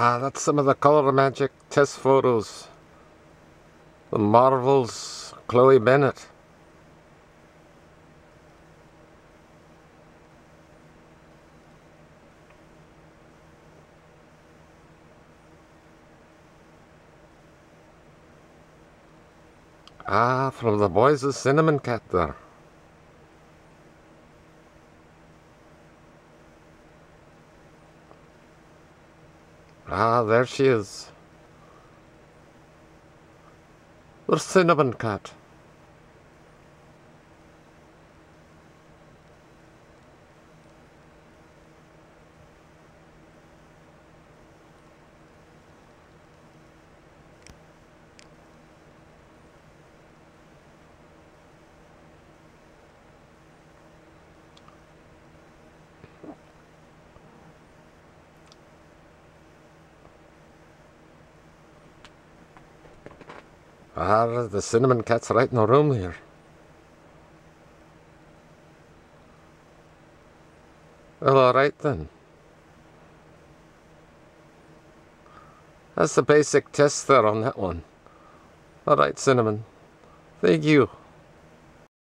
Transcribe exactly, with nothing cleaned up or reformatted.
Ah, that's some of the ColourMagick test photos. The Marvel's Chloe Bennet. Ah, from the boys of Cinnamon Cat there. Ah, there she is. The Cinnamon Cat. Ah, the Cinnamon Cat's right in the room here. Well, alright then. That's the basic test there on that one. Alright, Cinnamon. Thank you.